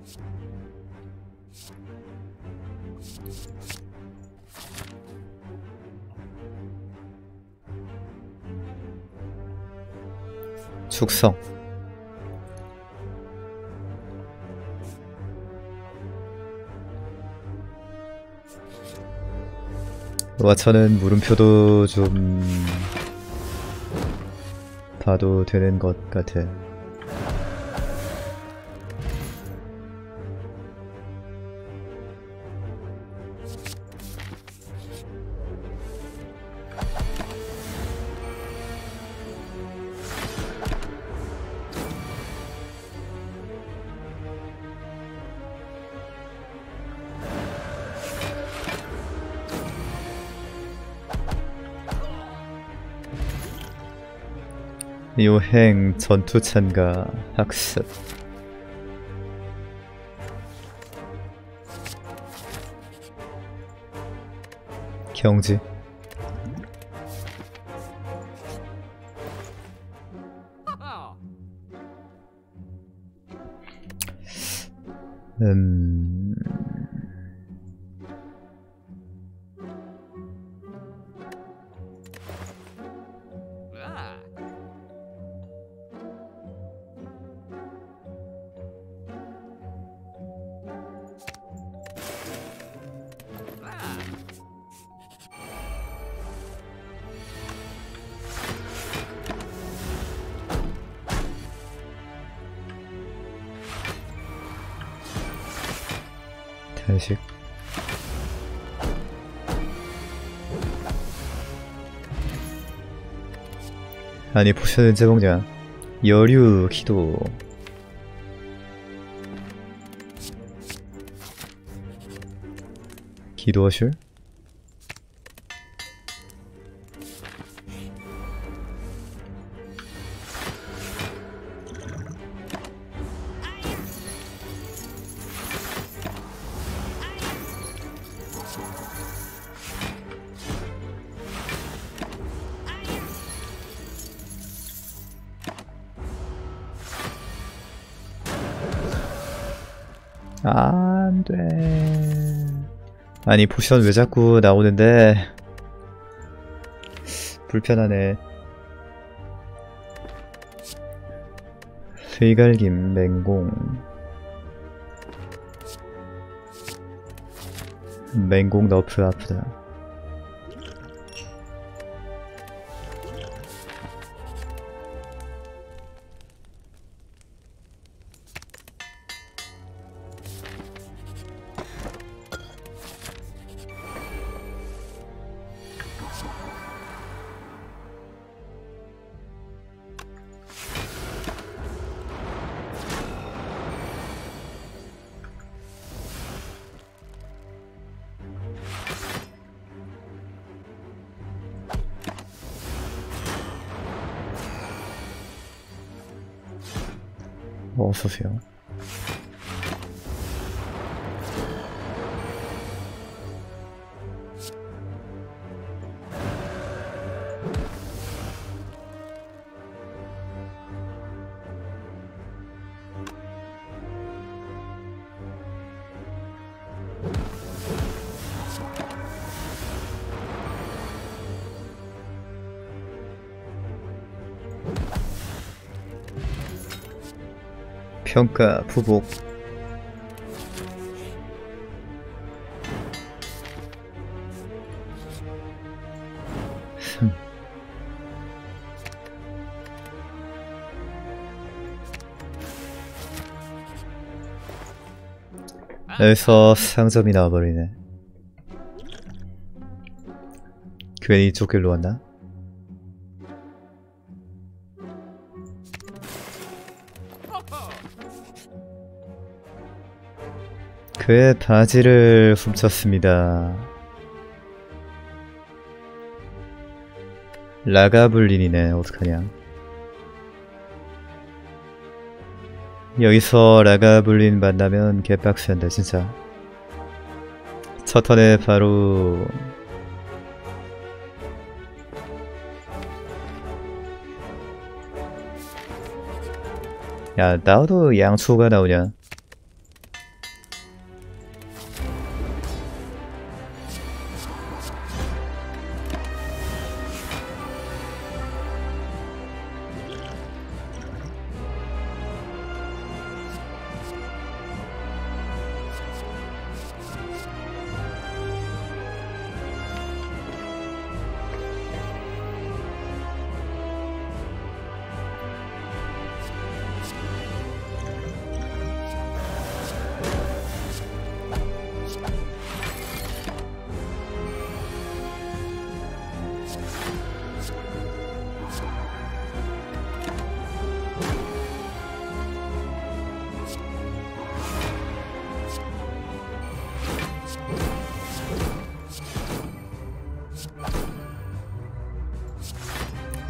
축성. 와차는 물음표도 좀 봐도 되는 것 같아. 요행, 전투 참가, 학습. 경지. 단식. 아니 포션은 제공자. 여류 기도. 기도실? 안돼. 아니 포션 왜 자꾸 나오는데. 불편하네. 휘갈김, 맹공. 맹공 너프 아프다. 어서오세요. 평가, 부복. 여기서 상점이 나와버리네. 괜히 이쪽 길로 왔나? 그의 바지를 훔쳤습니다. 라가블린이네. 어떡하냐. 여기서 라가블린 만나면 개빡센데 진짜. 첫 턴에 바로 야 나도 양초가 나오냐.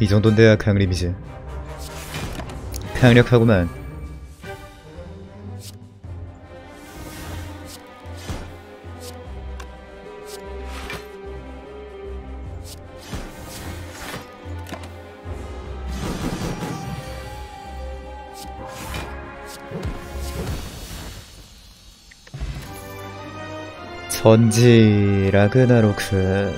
이 정도는 돼야 강림이지. 강력하구만. 전지 라그나로크.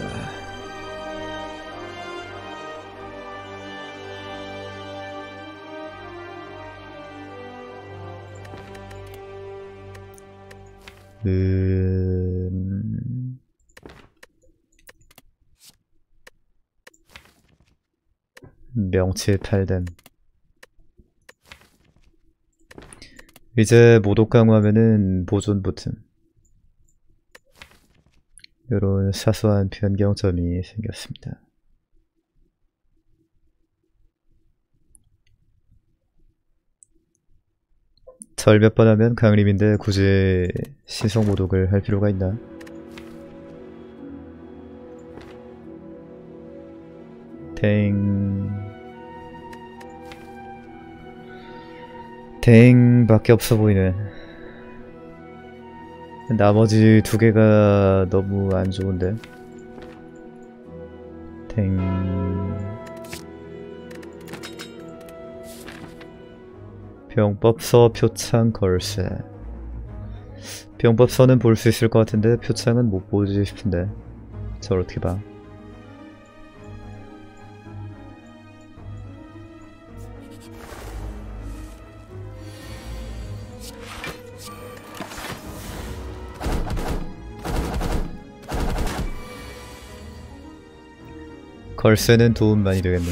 명칠 8댐. 이제 모독 강화하면은 보존 버튼. 요런 사소한 변경점이 생겼습니다. 절 몇 번 하면 강림인데 굳이 신성 모독을 할 필요가 있나? 댕밖에 없어 보이네. 나머지 두 개가 너무 안 좋은데. 병법서, 표창, 걸쇠. 병법서는 볼 수 있을 것 같은데 표창은 못 보지 싶은데. 저걸 어떻게 봐? 걸쇠는 도움 많이 되겠네.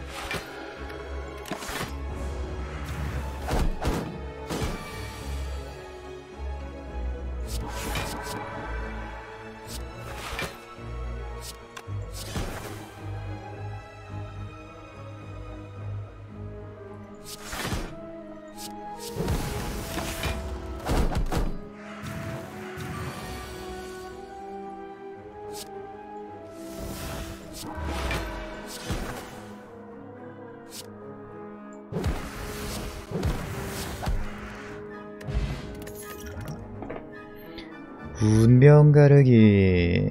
운명 가르기.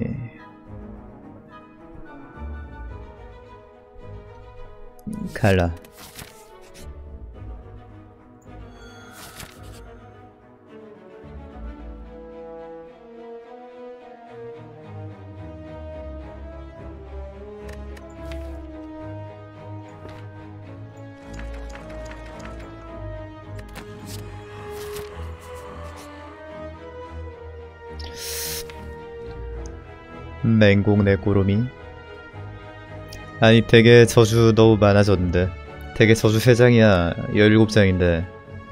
갈라. 맹공 내 꾸러미. 아니 되게 저주 너무 많아졌는데. 되게 저주 3장이야 17장인데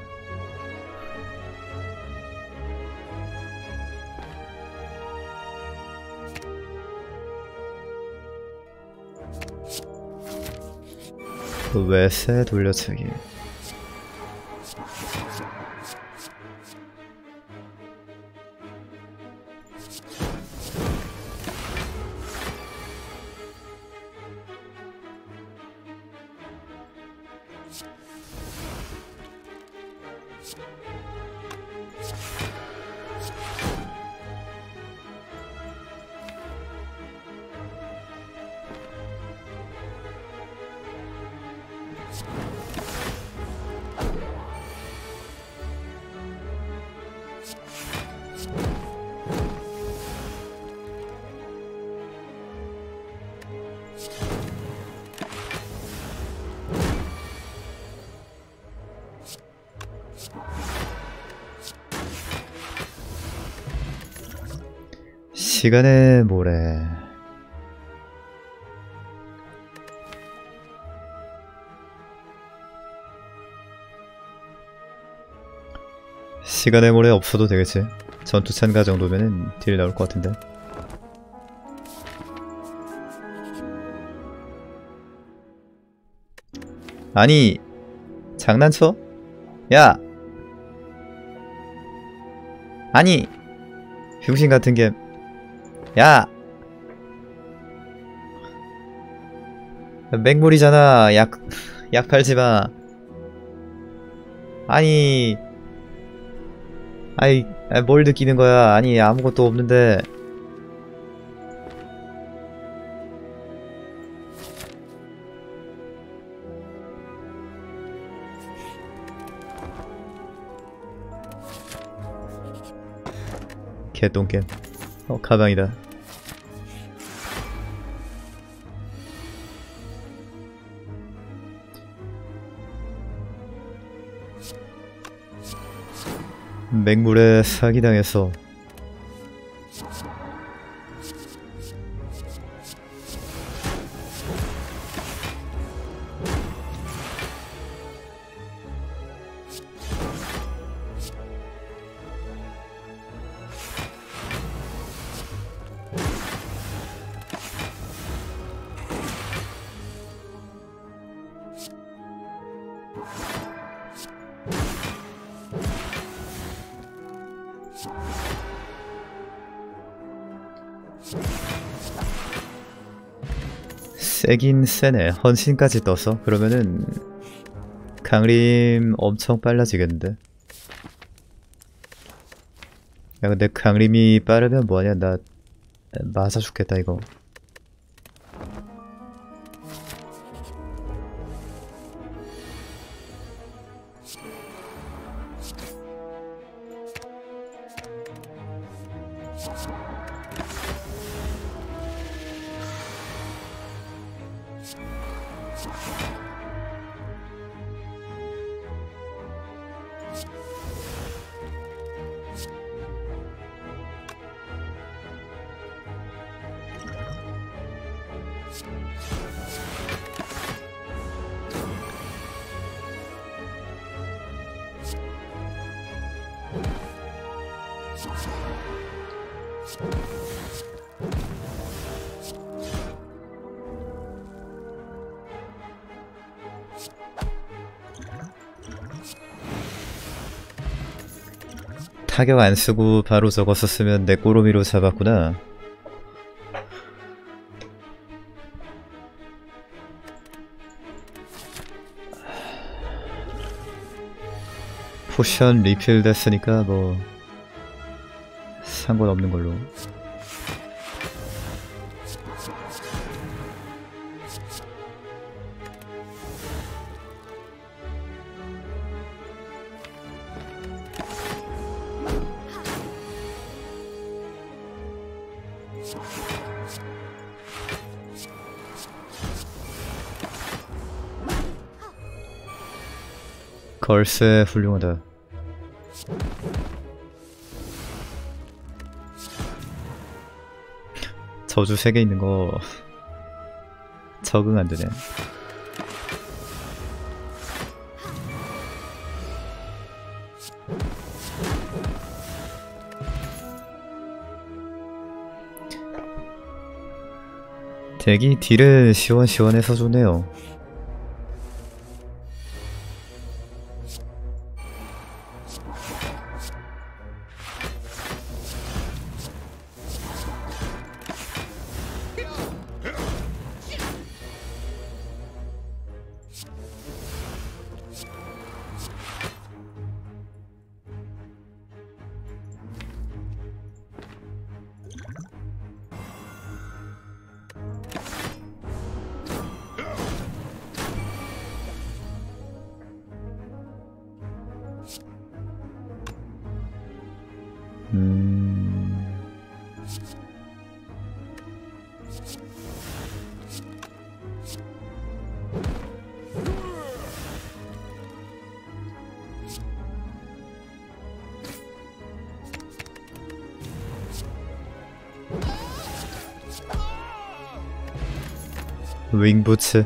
그 외세 돌려차기. 시간의 모래. 시간의 모래 없어도 되겠지. 전투 참가 정도면은 딜 나올 것 같은데. 아니 장난쳐? 야! 아니! 병신 같은 게. 야! 맹물이잖아. 약 팔지마. 아니, 뭘 느끼는 거야. 아니, 아무것도 없는데. 개똥겜. 가방이다. 맹물에 사기당했어. 세긴 세네. 헌신까지 떠서 그러면은 강림 엄청 빨라지겠는데. 야 근데 강림이 빠르면 뭐하냐. 나 맞아 죽겠다 이거. 타격 안 쓰고 바로 저거 썼으면 내 꼬로미로 잡았구나. 포션 리필 됐으니까 뭐 상관없는 걸로. 걸세 훌륭하다. 저주 3개 있는 거 적응 안 되네. 덱이 딜은 시원시원해서 좋네요. 윙부츠.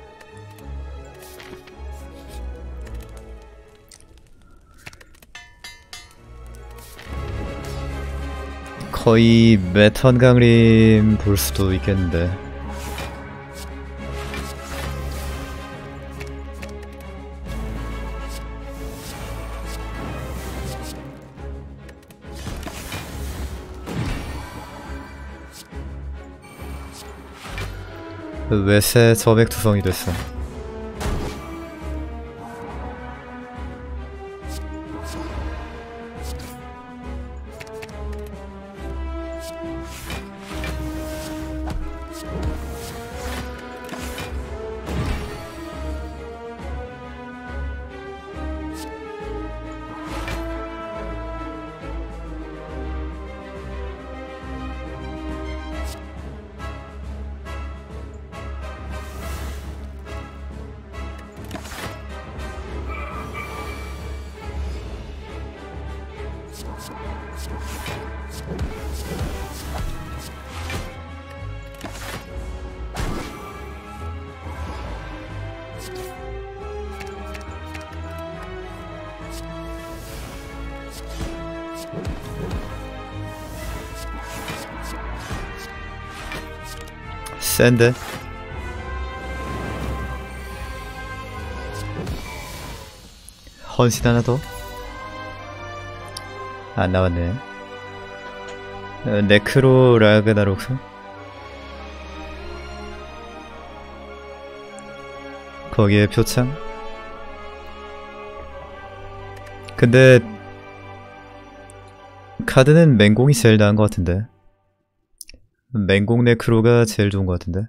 거의 매턴 강림 볼 수도 있겠는데. 외세 점액투성이 됐어. 센데? 헌신 하나 더? 안 나왔네. 네크로 라그나로크? 거기에 표창? 근데 카드는 맹공이 제일 나은 것 같은데. 맹공 네크로가 제일 좋은 것 같은데.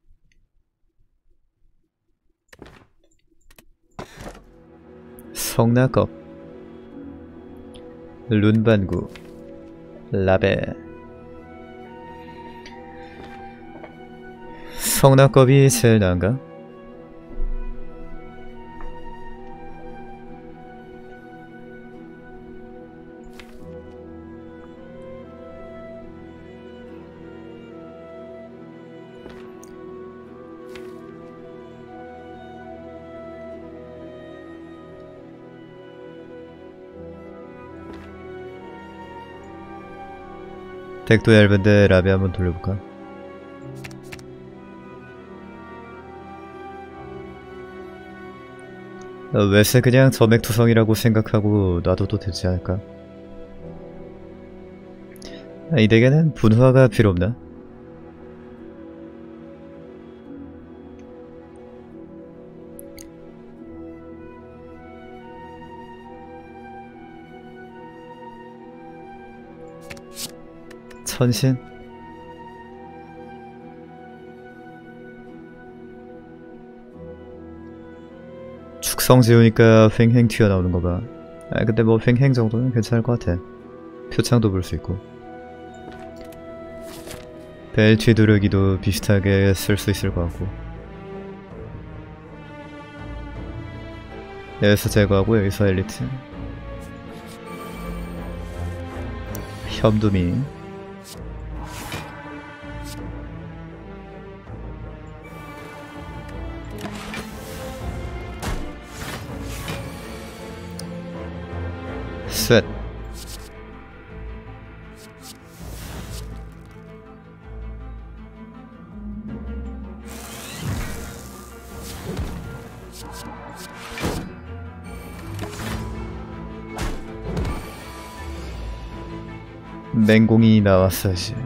성나껍 룬반구 라베. 성나껍이 제일 나은가? 덱도 얇은데 라베 한번 돌려볼까? 외세 그냥 점액투성이라고 생각하고 놔둬도 되지 않을까? 이 덱에는 분화가 필요 없나? 천신? 축성 지우니까 횡행 튀어나오는 거 봐. 근데 뭐 횡행 정도는 괜찮을 것 같아. 표창도 볼 수 있고. 벨트 두르기도 비슷하게 쓸 수 있을 것 같고. 여기서 제거하고 여기서 엘리트. 협두미. 셋. 맹공이 나왔어야지.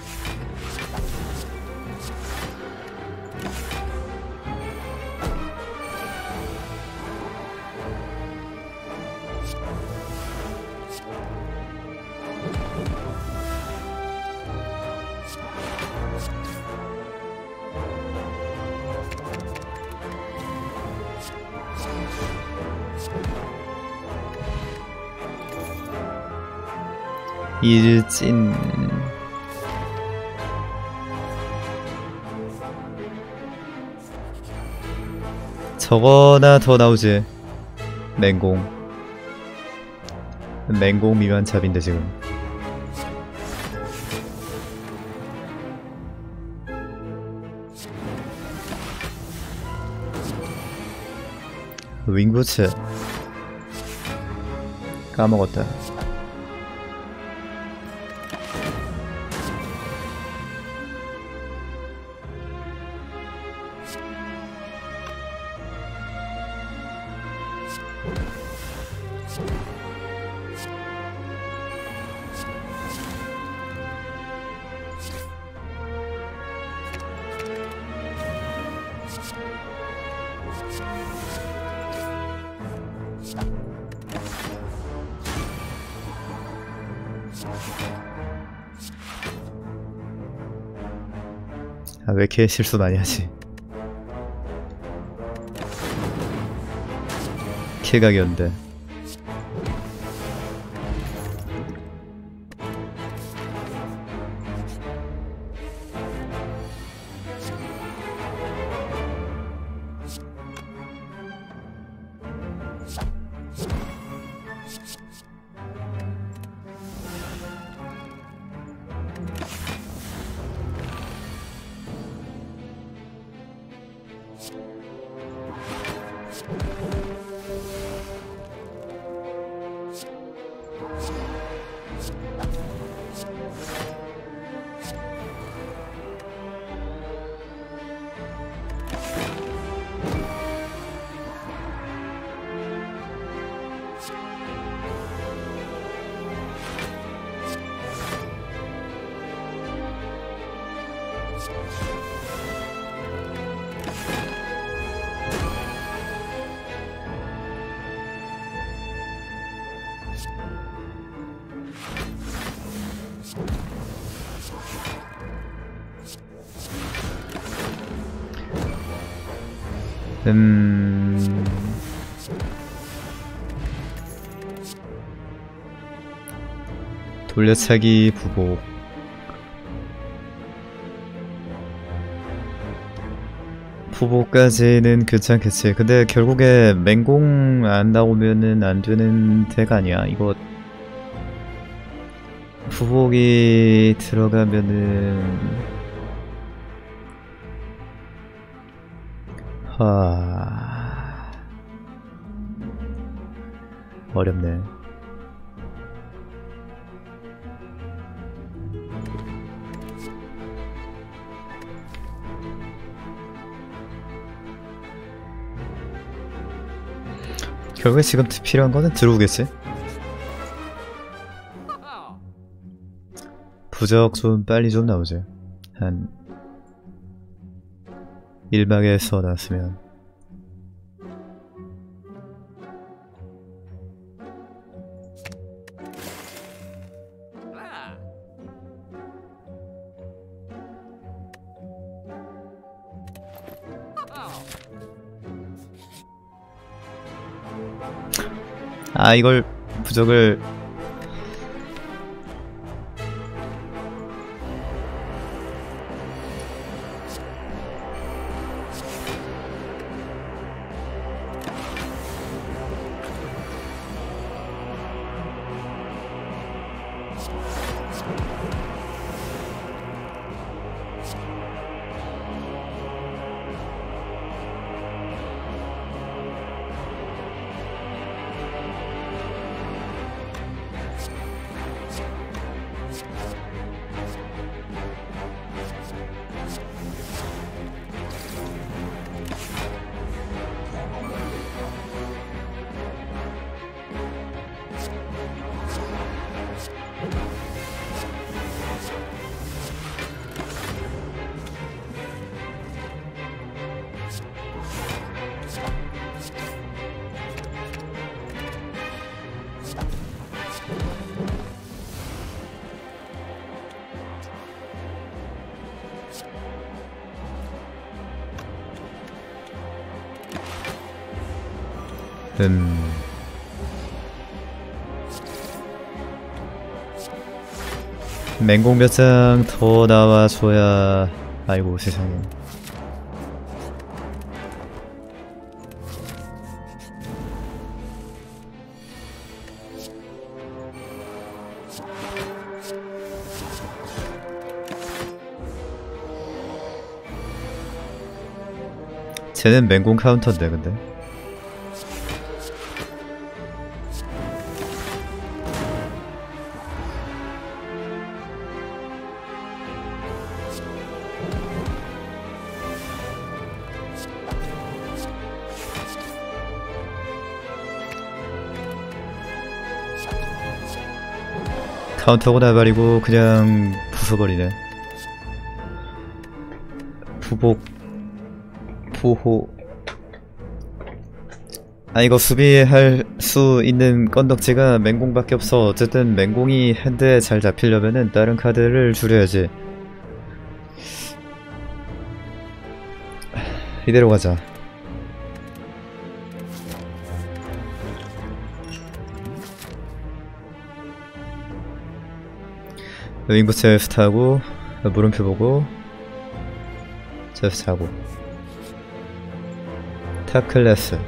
일진. 저거나 더 나오지. 맹공. 맹공 미만 잡인데 지금. 윙부츠. 까먹었다. 아, 왜 이렇게 실수 많이 하지? 킬각이었는데. 돌려차기 부복. 부복까지는 괜찮겠지. 근데 결국에 맹공 안 나오면은 안 되는 덱 아니야. 이거 부복이 들어가면은 어렵네. 결국에 지금 필요한 거는 들어오겠지? 부적 좀 빨리 좀 나오지. 한 1막에서 나왔으면. 아, 이걸 부적을 맹공 몇 장 더 나와줘야. 아이고 세상에. 쟤는 맹공 카운터인데 근데. 카운터고 나발이고 그냥 부숴버리네. 부복 부호. 이거 수비할 수 있는 건덕지가 맹공밖에 없어. 어쨌든 맹공이 핸드에 잘 잡히려면은 다른 카드를 줄여야지. 이대로 가자. 윙부 체스트 하고 물음표 보고 체스트 하고 탑 클래스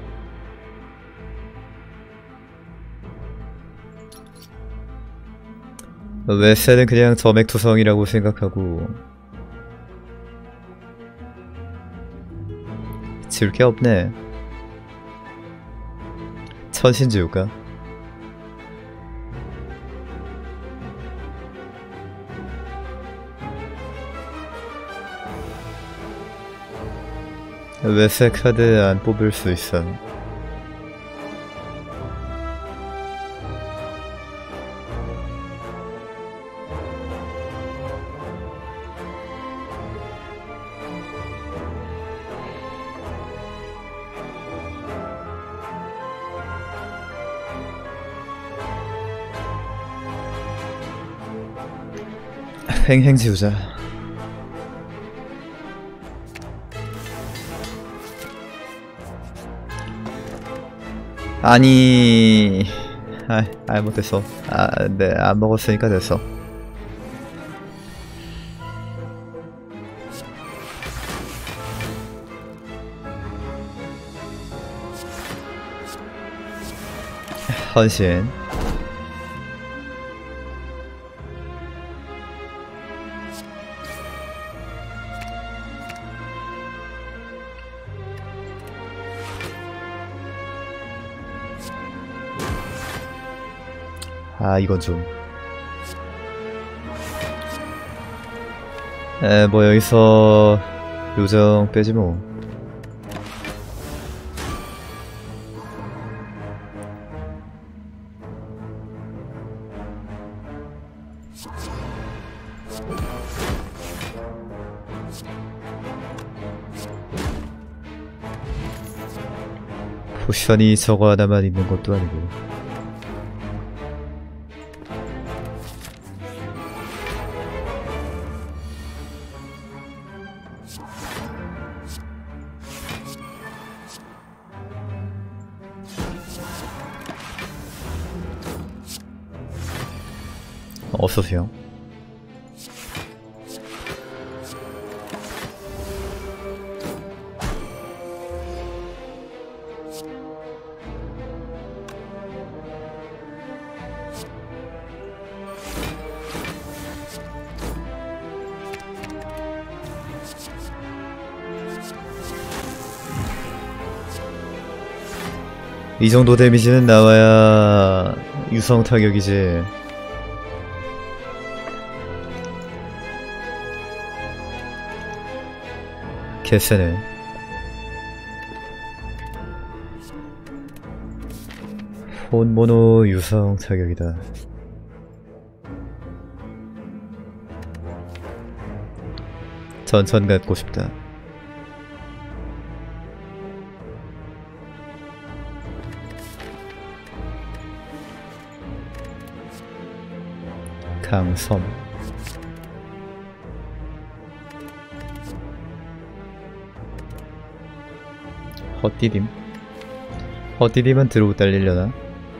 웨스는 그냥 점액투성이라고 생각하고 지울 게 없네. 천신 지울까? 웨스 카드 안 뽑을 수 있어. 횡행 지우자. 아니 못했어. 네, 안 먹었으니까 됐어. 헌신. 이건 좀. 뭐 여기서 요정 빼지 뭐. 포션이 저거 하나만 있는 것도 아니고. 어서오세요. 이 정도 데미지는 나와야 유성 타격이지. 개쎄네. 폰모노 유성 타격이다. 전천 갖고 싶다. 강섬. 헛디딤? 헛디딤은 들어오 딸리려나?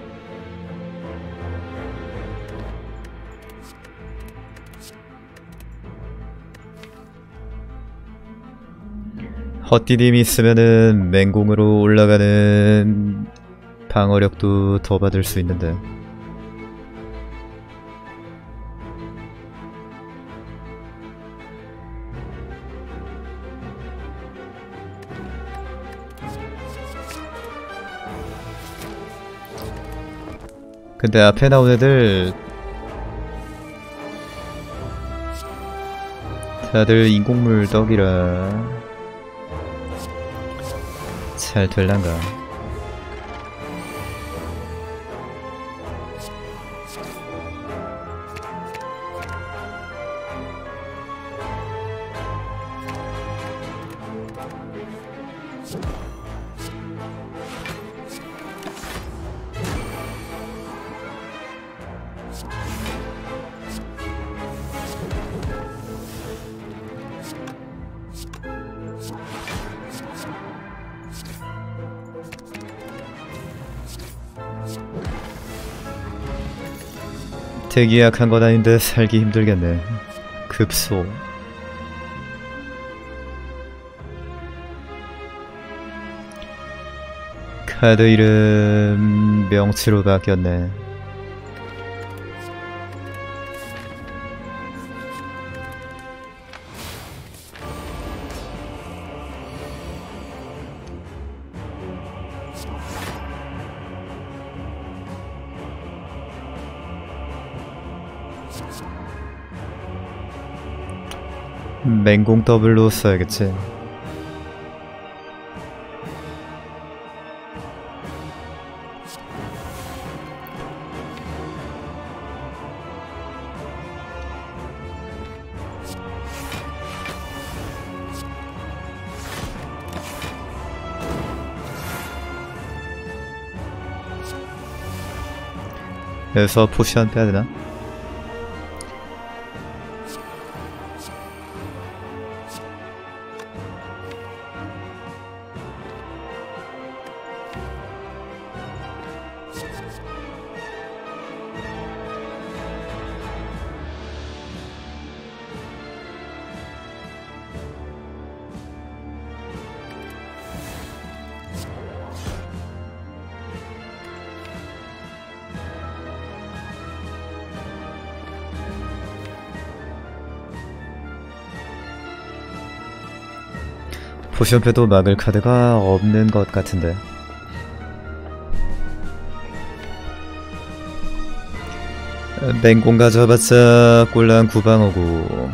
헛디딤이 있으면은 맹공으로 올라가는 방어력도 더 받을 수 있는데. 근데 앞에 나온 애들 다들 인공물 떡이라 잘 될란가. 되게 약한 건 아닌데 살기 힘들겠네. 급소. 카드 이름 명치로 바뀌었네. 맹공 더블로 써야겠지. 여기서 포션 빼야 되나? 포션패도 막을 카드가 없는 것 같은데. 맹공 가져봤자 꼴랑 구방어고.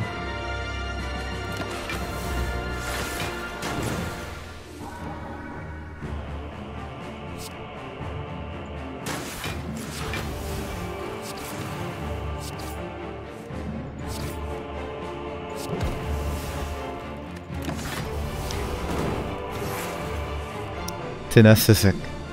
드나스색.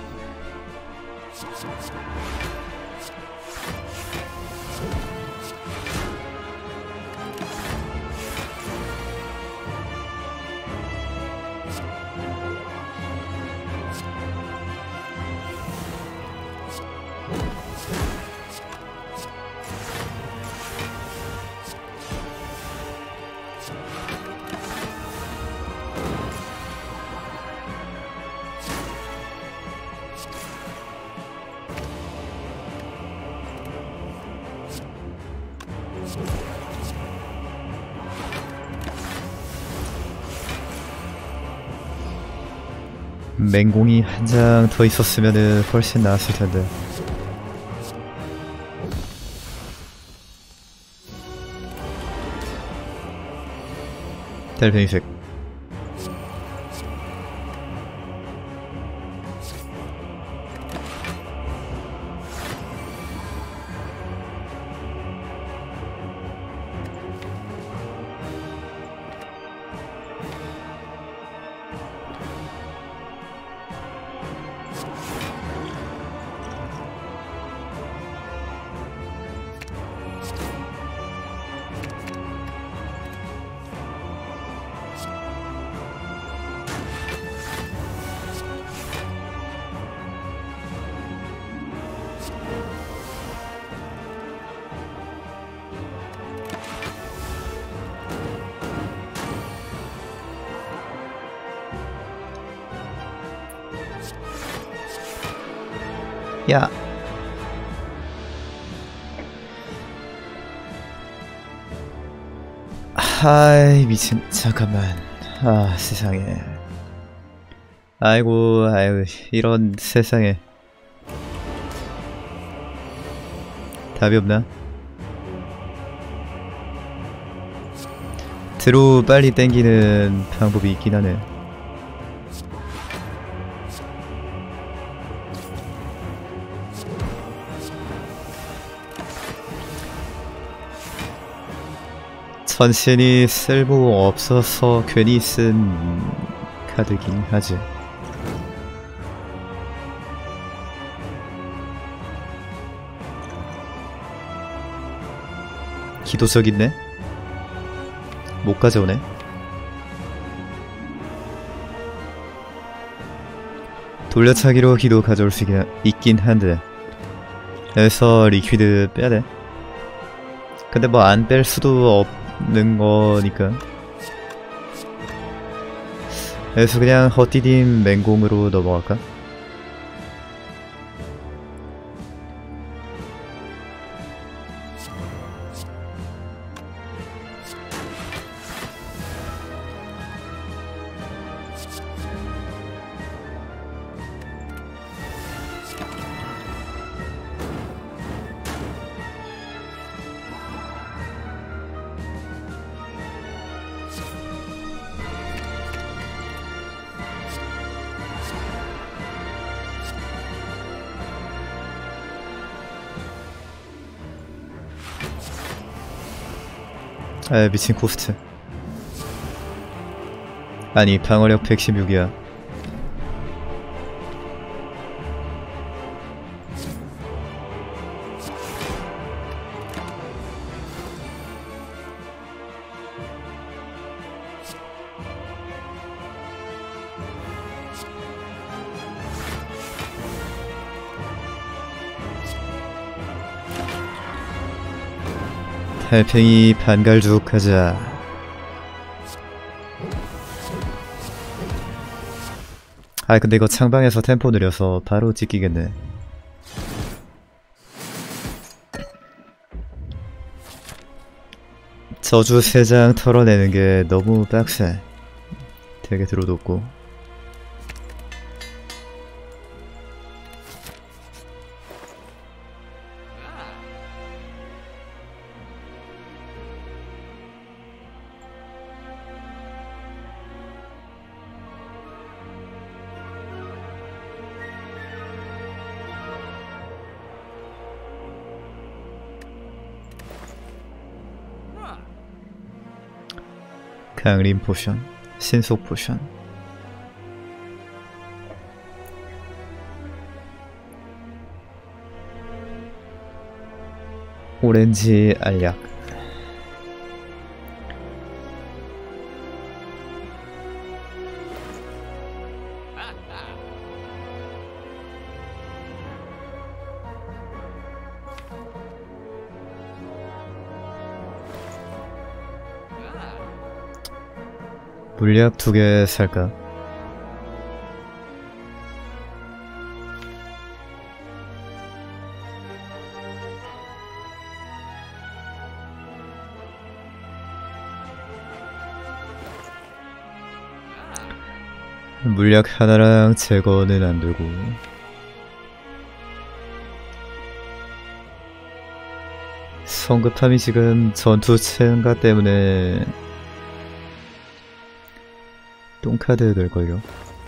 맹공이 한 장 더 있었으면은 훨씬 나았을 텐데. 달팽이색. 야. 하이 미친. 잠깐만. 아 세상에. 아이고 아유 이런 세상에. 답이 없나? 드로우 빨리 땡기는 방법이 있긴 하네. 천신이 쓸모 없어서 괜히 쓴 카드긴 하지. 기도적 있네? 못 가져오네? 돌려차기로 기도 가져올 수 있긴 한데 여기서 리퀴드 빼야돼. 근데 뭐 안 뺄 수도 없는 거니까 여기서 그냥 헛디딘 맹공으로 넘어갈까? 아 미친 코스트. 아니 방어력 116이야. 달팽이 반갈죽 하자. 아 근데 이거 창방에서 템포 느려서 바로 찍히겠네. 저주 3장 털어내는 게 너무 빡세. 되게 들어뒀고. 강림 포션, 신속 포션. 오렌지 알약. 물약 2개 살까? 물약 하나랑 제거는 안 되고. 성급함이 지금 전투 체인가 때문에 똥카드 될걸요.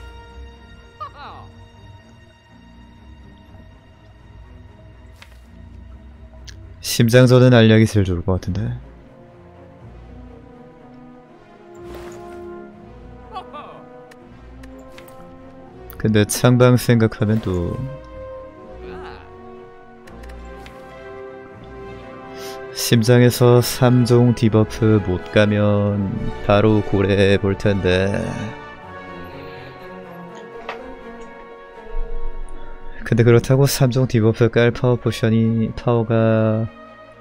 심장전은 알약이 제일 좋을 것 같은데. 근데 창방 생각하면 또 심장에서 3종 디버프 못 가면 바로 고래 볼 텐데. 근데 그렇다고 3종 디버프 깔 파워 포션이 파워가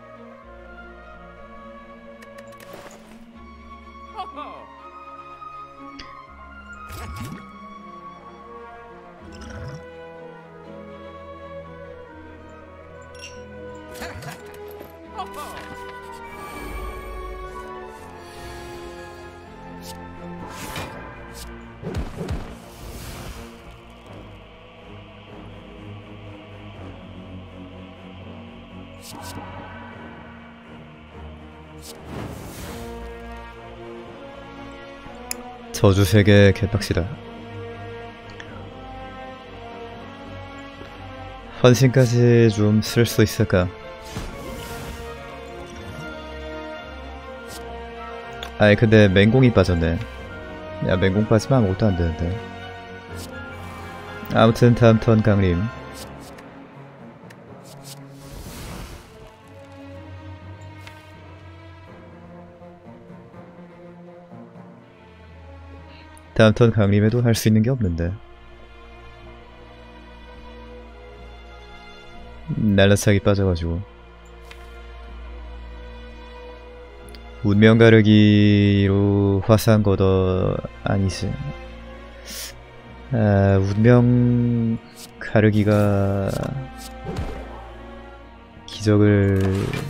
저주 세계 개빡시다. 헌신까지 좀 쓸 수 있을까? 아이 근데 맹공이 빠졌네. 야 맹공 빠지면 아무것도 안 되는데. 아무튼 다음 턴 강림. 다음 턴 강림에도 할 수 있는 게 없는데. 날라차기 빠져가지고. 운명 가르기로 화산 걷어 아니지. 아, 운명 가르기가 기적을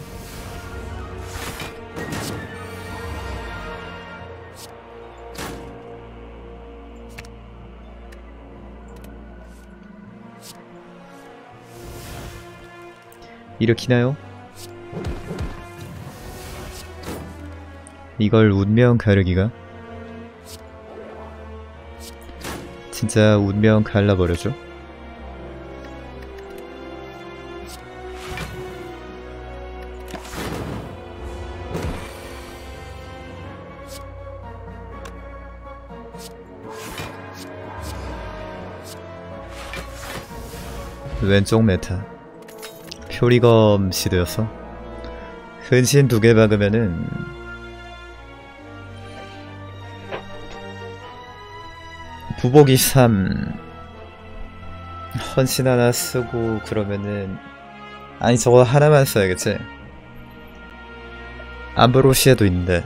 일으키나요? 이걸 운명 가르기가? 진짜 운명 갈라버려줘? 왼쪽 메타 표리검 시드였어? 흔신 2개 박으면은 부복이 3 헌신 하나 쓰고 그러면은 아니 저거 하나만 써야겠지? 암브로시에도 있는데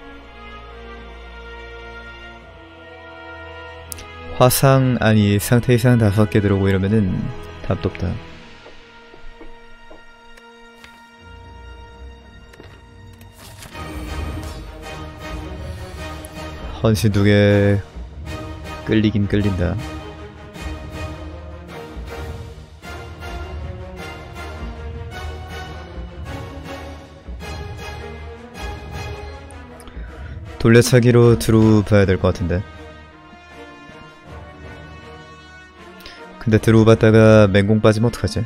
화상 아니 상태 이상 5개 들어오고 이러면은 답도 없다. 헌신 2개 끌리긴 끌린다. 돌려차기로 드로우 봐야 될 것 같은데. 근데 드로우 봤다가 맹공 빠지면 어떡하지?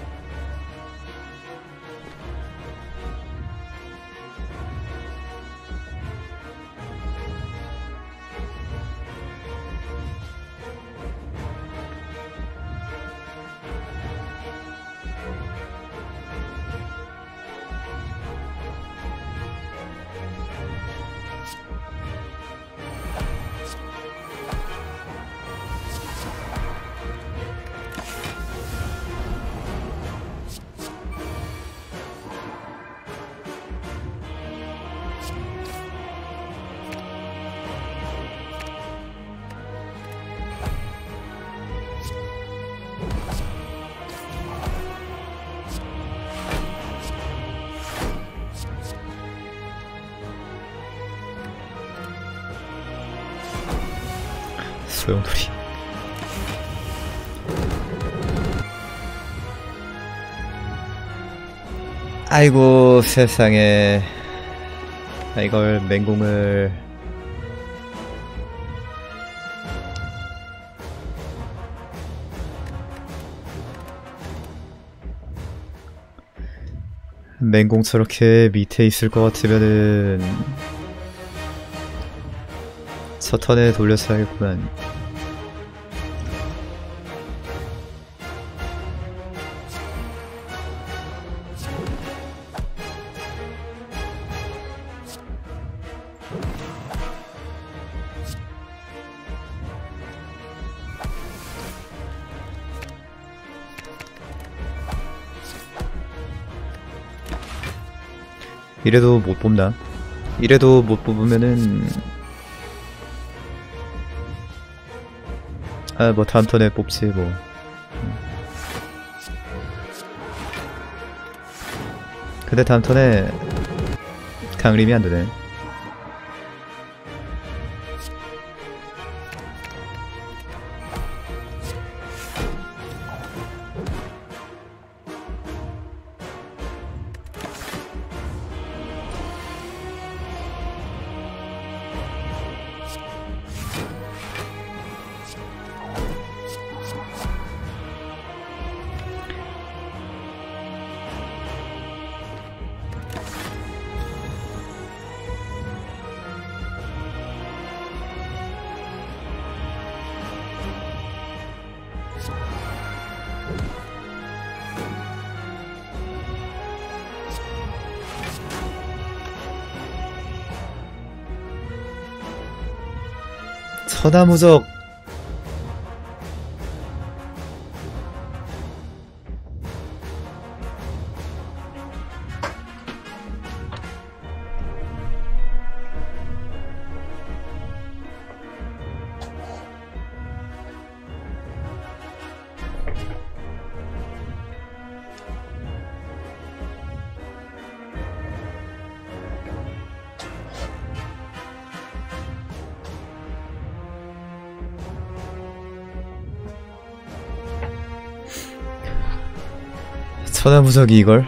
소용돌이. 아이고 세상에. 이걸 맹공을 맹공 저렇게 밑에 있을 것 같으면은 첫 턴에 돌려쳐야겠구만. 이래도 못 뽑나? 이래도 못 뽑으면은 아 뭐 다음 턴에 뽑지 뭐. 근데 다음 턴에 강림이 안 되네. 천하무적. 천하무적이 이걸?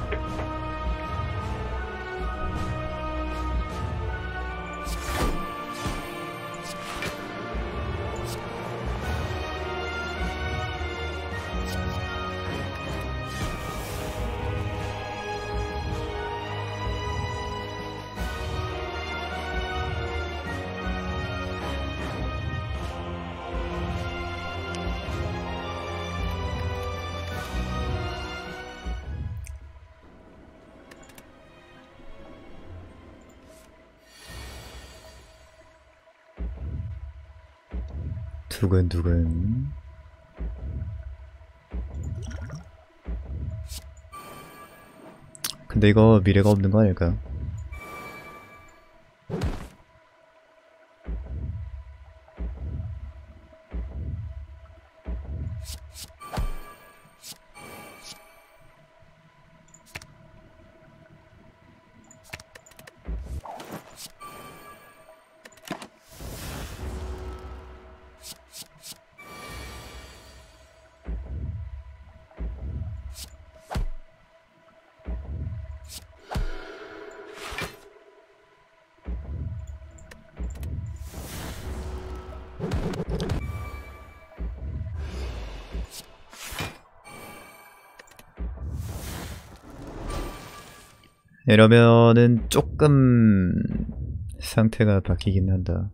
두근두근. 근데 이거 미래가 없는 거 아닐까? 이러면은 조금 상태가 바뀌긴 한다.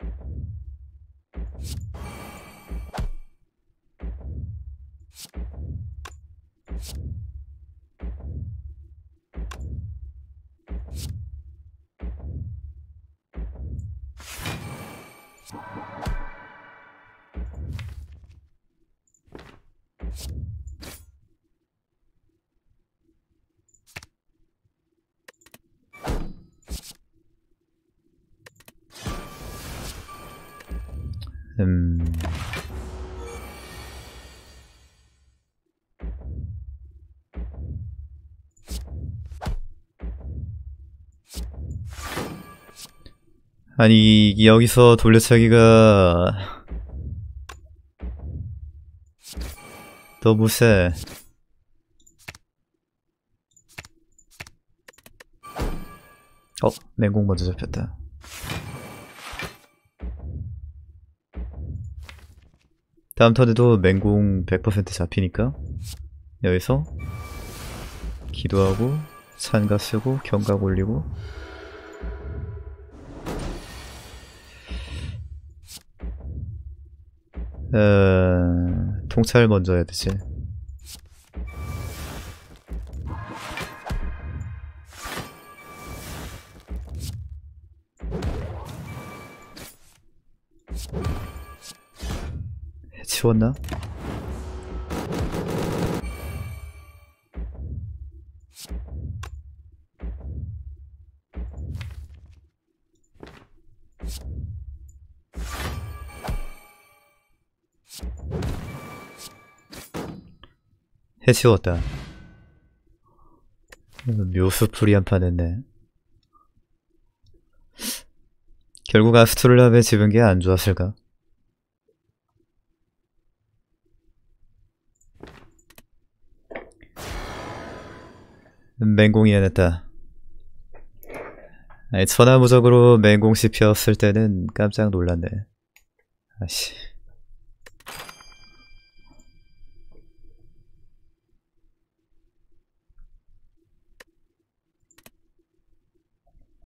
아니 여기서 돌려차기가 너무 세. 맹공 먼저 잡혔다. 다음 턴에도 맹공 100% 잡히니까 여기서 기도하고 찬가 쓰고 경각 올리고 통찰 먼저 해야 되지. 해치웠나? 해치웠다. 묘수풀이 한판 했네. 결국 아스트롤랍에 집은 게 안 좋았을까? 맹공이 해냈다. 아니, 천하무적으로 맹공 씹혔을 때는 깜짝 놀랐네. 아씨.